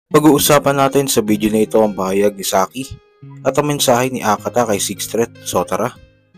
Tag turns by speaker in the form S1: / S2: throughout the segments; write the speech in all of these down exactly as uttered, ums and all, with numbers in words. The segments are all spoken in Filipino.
S1: Pag-uusapan natin sa video na ito ang pahayag ni Saki at ang mensahe ni Akata kay Six Threat. So tara!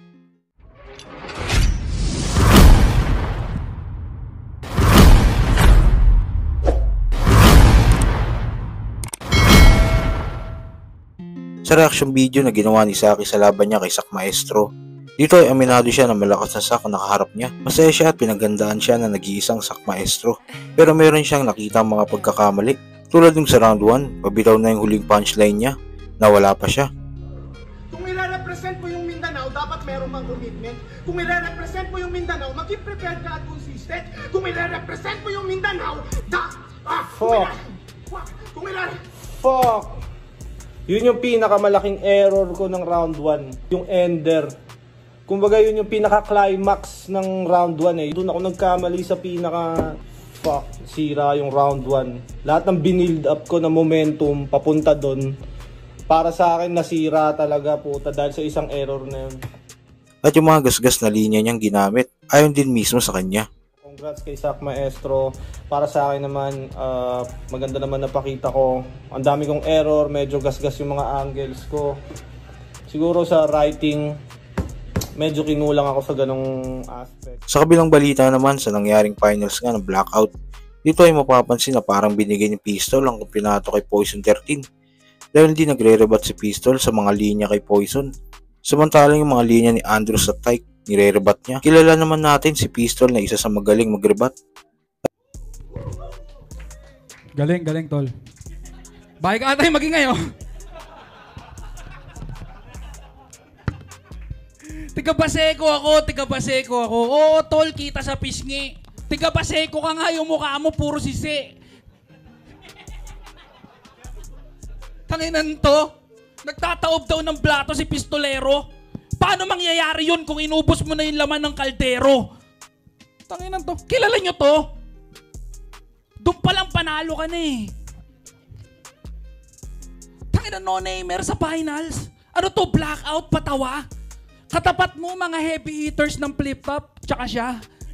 S1: Sa reaction video na ginawa ni Saki sa laban niya kay Sak Maestro, dito ay aminado siya na malakas na Sak ang nakaharap niya. Masaya siya at pinagandaan siya na nag-iisang Sak Maestro. Pero meron siyang nakita mga pagkakamali. Tulad ng sa round one, pabitaw na yung huling punchline niya na wala pa siya.
S2: Kung i-represent mo yung Mindanao, dapat meron mang commitment. Kung i-represent mo yung Mindanao, maging prepared ka at consistent. Kung i-represent mo yung Mindanao, da... Ah,
S3: Fuck!
S2: Kung i
S3: Fuck! Yun yung pinakamalaking error ko ng round one. Yung ender. Kumbaga yun yung pinaka-climax ng round one eh. Doon ako nagkamali sa pinaka... Fuck, sira yung round one. Lahat ng binild up ko na momentum papunta doon, para sa akin nasira talaga puta dahil sa isang error na yun.
S1: At yung mga gasgas na linya niyang ginamit, ayon din mismo sa kanya.
S3: Congrats kay Sak Maestro. Para sa akin naman, uh, maganda naman napakita ko. Ang dami kong error, medyo gasgas yung mga angles ko. Siguro sa writing, medyo kinulang ako sa ganong aspect.
S1: Sa kabilang balita naman sa nangyaring finals nga ng Blackout, dito ay mapapansin na parang binigay ni Pistol ang kampyonato kay Poison thirteen dahil hindi nagre-rebat si Pistol sa mga linya kay Poison. Samantalang yung mga linya ni Andros at Tyke, nire-rebat niya. Kilala naman natin si Pistol na isa sa magaling mag-rebat.
S4: Galing, galing tol. Bahay ka atay maging ngayon. Tiga Baseco ako, tiga Baseco ako. Oo, tol, kita sa pisngi. Tiga Baseco ka nga, yung mukha mo puro sisi. Tanginan to. Nagtataob daw ng blato si Pistolero. Paano mangyayari yun kung inubos mo na yung laman ng kaldero? Tanginan to. Kilala nyo to? Doon palang panalo ka na eh. Tanginan no-namer sa finals. Ano to, blackout, patawa? Katapat mo mga heavy eaters ng flip-top, tsaka siya.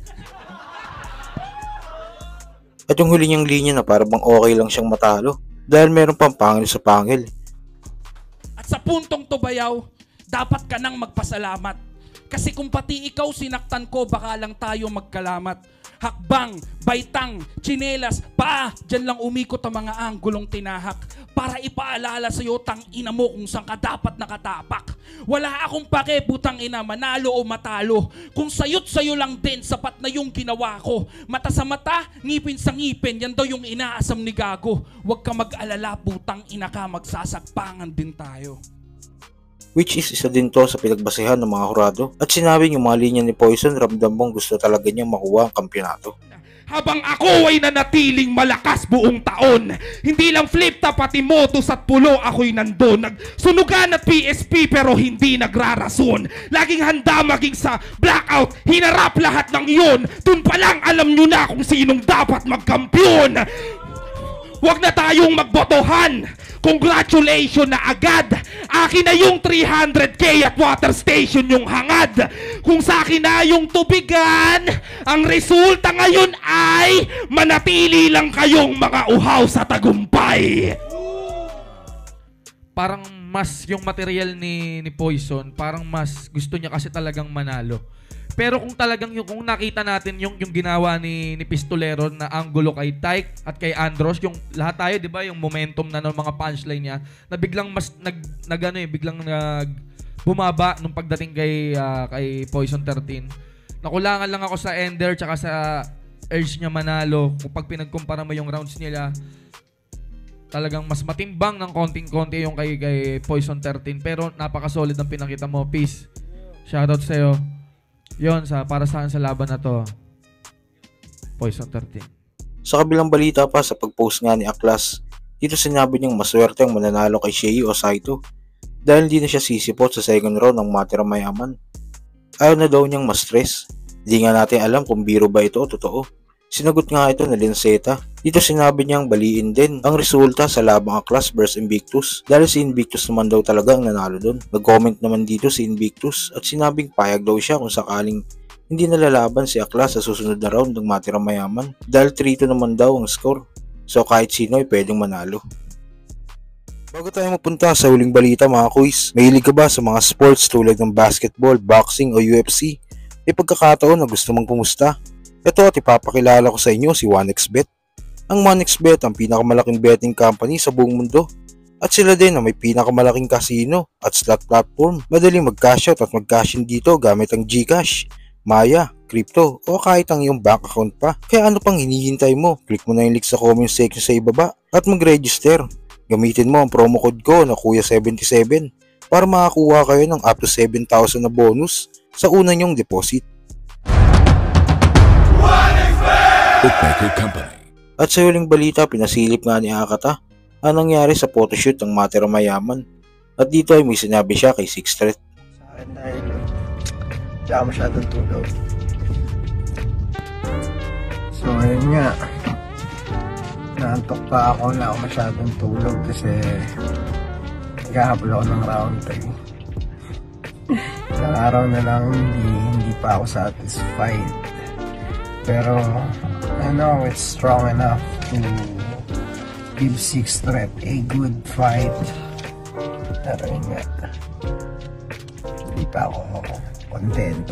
S1: At yung huli niyang linya na parang okay lang siyang matalo dahil meron pang pangil sa pangil.
S4: At sa puntong to bayaw, dapat ka nang magpasalamat. Kasi kung pati ikaw sinaktan ko, baka lang tayo magkalamat. Hakbang, baitang, tsinelas, pa, dyan lang umikot ang mga anggulong tinahak para ipaalala sa'yo tang ina mo kung saan ka dapat nakatapak. Wala akong pake, butang ina, manalo o matalo. Kung sayot sayo lang din, sapat na yung ginawa ko. Mata sa mata, ngipin sa ngipin, yan daw yung inaasam ni Gago. Huwag ka mag-alala, butang ina ka, magsasakpangan din tayo.
S1: Which is isa din to sa pinagbasehan ng mga hurado. At sinabing yung mga linya ni Poison, ramdam mong gusto talaga niyang makuha ang kampyonato.
S4: Habang ako ay nanatiling malakas buong taon, hindi lang flip-top pati motos at pulo ako'y nandun. Nagsunugan at P S P pero hindi nagrarason. Laging handa maging sa blackout, hinarap lahat ng yun. Dun pa lang alam nyo na kung sinong dapat magkampiyon. Huwag na tayong magbotohan. Congratulations na agad. Akin na yung three hundred K at water station yung hangad. Kung sa akin na yung tubigan, ang resulta ngayon ay manatili lang kayong mga uhaw sa tagumpay.
S5: Parang mas yung material ni, ni Poison, parang mas gusto niya kasi talagang manalo. Pero kung talagang yung kung nakita natin yung yung ginawa ni ni Pistolero na anggulo kay Tyke at kay Andros, yung lahat tayo 'di ba, yung momentum na ng mga punchline niya na biglang mas nag nagano eh, biglang nag bumaba nung pagdating kay uh, kay Poison thirteen. Nakulangan lang ako sa ender tsaka sa urge niya manalo. Kung pag pinagkumpara mo yung rounds nila, talagang mas matimbang ng konting-konti yung kay kay Poison thirteen, pero napaka-solid ang pinakita mo. Peace. Shoutout sa iyo. Yon sa para saan sa laban na to, Poison thirteen.
S1: Sa kabilang balita pa sa pag-post nga ni Aklas, dito sinabi niyang maswerte ang mananalo kay Shei o Saito dahil hindi na siya sisipot sa second round ng matira mayaman. Ayaw na daw niyang ma-stress. Hindi nga natin alam kung biro ba ito o totoo. Sinagot nga ito na Linceta. Dito sinabi niyang baliin din ang resulta sa labang Aklas versus Invictus dahil si Invictus naman daw talaga ang nanalo doon. Nag-comment naman dito si Invictus at sinabing payag daw siya kung sakaling hindi nalalaban si Aklas sa susunod na round ng matira mayaman dahil three two naman daw ang score. So kahit sino ay pwedeng manalo. Bago tayo mapunta sa huling balita mga kuys, mahilig ka ba sa mga sports tulad ng basketball, boxing o U F C? May pagkakataon na gusto mong pumusta? Ito at ipapakilala ko sa inyo si one x bet. Ang one x bet ang pinakamalaking betting company sa buong mundo. At sila din ang may pinakamalaking casino at slot platform. Madaling mag-cash out at mag-cash in dito gamit ang GCash, Maya, crypto o kahit ang iyong bank account pa. Kaya ano pang hinihintay mo? Click mo na yung link sa comment section sa ibaba at mag-register. Gamitin mo ang promo code ko na kuya seventy-seven para makakuha kayo ng up to seven thousand na bonus sa una nyong deposit.
S6: Bookmaker Company.
S1: At sa huling balita, pinasilip nga ni Akata ang nangyari sa photoshoot ng Matira Mayaman. At dito ay may sinabi siya kay Six Threat.
S7: Sa akin dahil hindi ako masyadong tulog. So ayun nga, naantok pa ako, wala ako masyadong tulog kasi naghahabol ako ng round three. Ilang araw na lang hindi, hindi pa ako satisfied. Pero I know it's strong enough to give Six Threat a good fight. Pero yun nga, hindi pa ako kontento.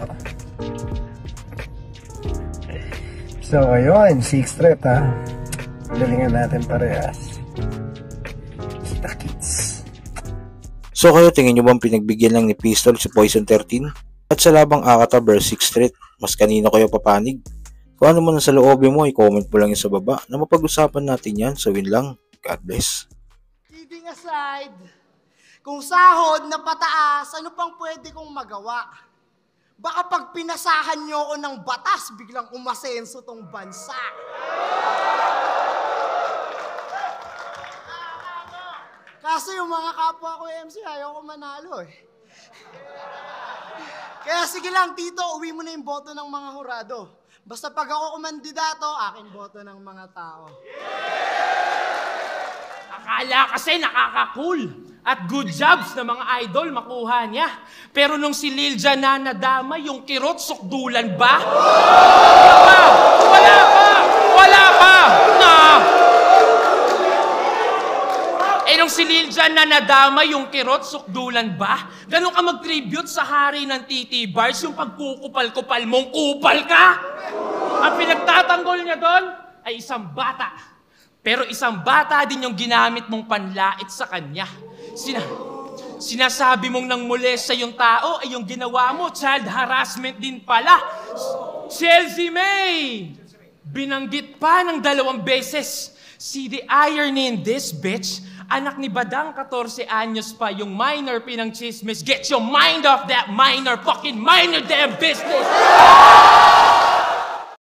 S7: So ayun, Six Threat ha. Galingan natin parehas. Kita kits.
S1: So kayo, tingin nyo bang pinagbigyan lang ni Pistol si Poison thirteen? At sa labang Akata versus Six Threat, mas kanino kayo papanig? Kung ano man sa loobin mo, i-comment mo lang yun sa baba na mapag-usapan natin yan. So win lang. God bless.
S2: Kidding aside, kung sahod na pataas, ano pang pwede kong magawa? Baka pag pinasahan nyo ako ng batas, biglang umasenso tong bansa. Kaso yung mga kapwa ko M C, ayaw ko manalo eh. Kaya sige lang, Tito, uwi mo na yung boto ng mga hurado. Basta pag ako kumandidato, aking boto ng mga tao.
S8: Akala kasi nakaka-cool at good jobs na mga idol makuha niya. Pero nung si Lilja na nadama, yung kirot sukdulan ba? Wala pa! Wala pa! Wala pa! Na! Eh nung si Lilja na nadama, yung kirot sukdulan ba? Ganun ka mag-tribute sa hari ng T T Bars, yung pagkukupal-kupal mong kupal ka? Ang pinagtatanggol niya doon ay isang bata. Pero isang bata din yung ginamit mong panlait sa kanya. Sina sinasabi mong nang molesta yung tao ay yung ginawa mo, child harassment din pala. Chelsea May! Binanggit pa ng dalawang beses. See the irony in this, bitch? Anak ni Badang, fourteen anyos pa, yung minor pinang chismis. Get your mind off that minor, fucking minor damn business!